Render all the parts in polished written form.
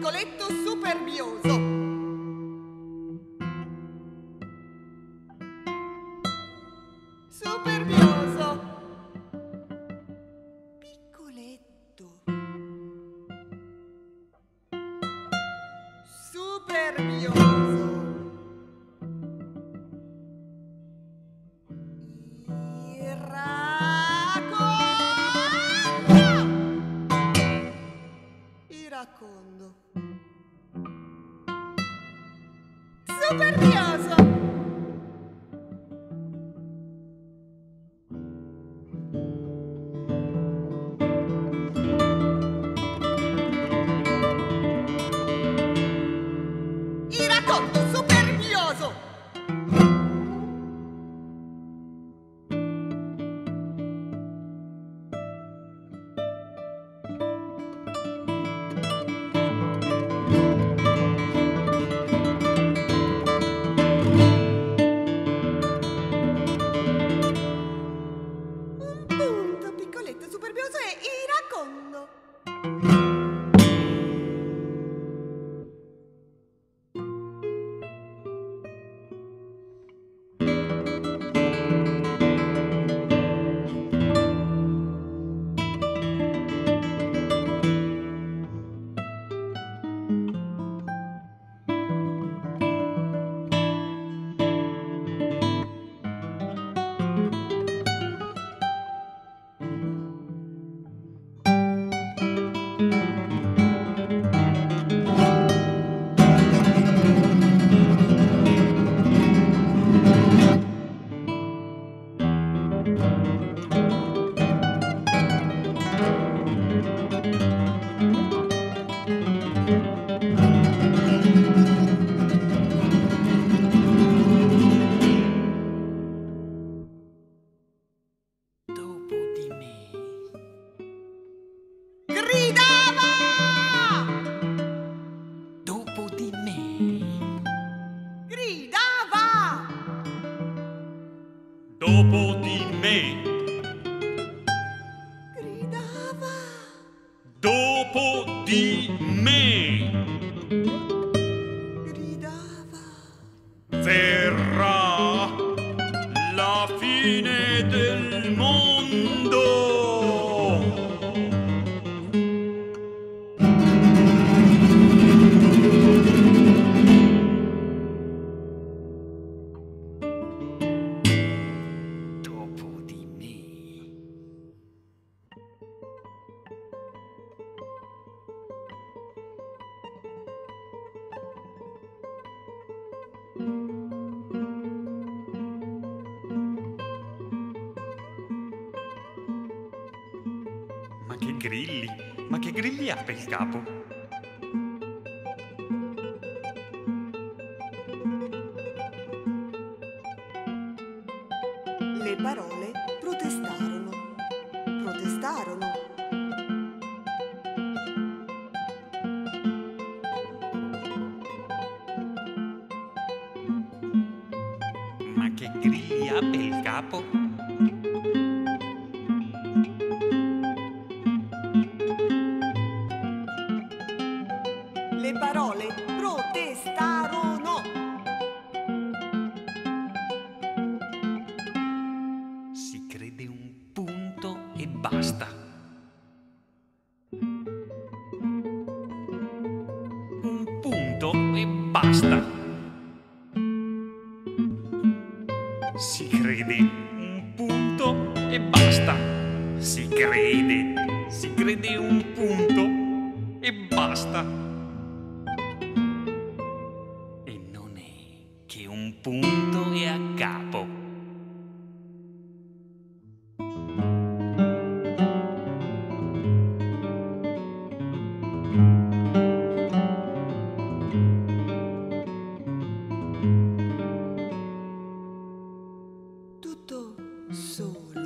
piccoletto superbioso. Superbioso. Piccoletto. Superbioso. Iracondo. Superbioso. Iracondo superbioso. Piccoletto superbioso e iracondo. Dopo di me. Gridava. Dopo di me. Gridava. Verrà la fine del mondo. Ma che grilli ha per il capo? Le parole protestarono. Protestarono. Ma che grilli ha per il capo? Le parole protestarono. Si crede un punto e basta. Un punto e basta. Si crede un punto e basta. Si crede un punto e basta. Che un punto e a capo. Tutto solo.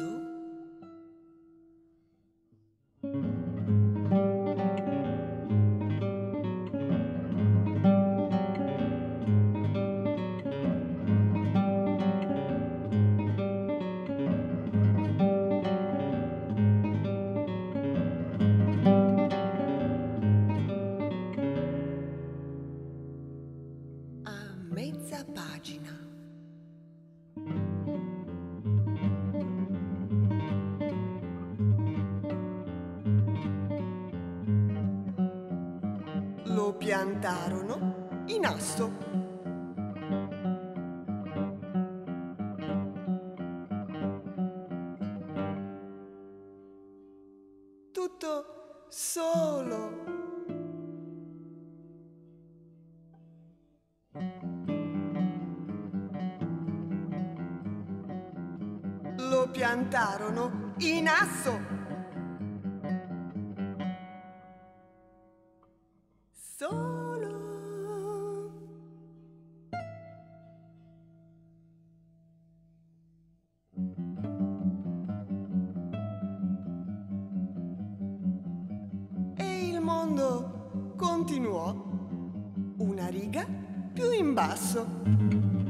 mezza pagina. Lo piantarono in asso. Tutto solo. Lo piantarono in asso. Solo. E il mondo continuò una riga più in basso.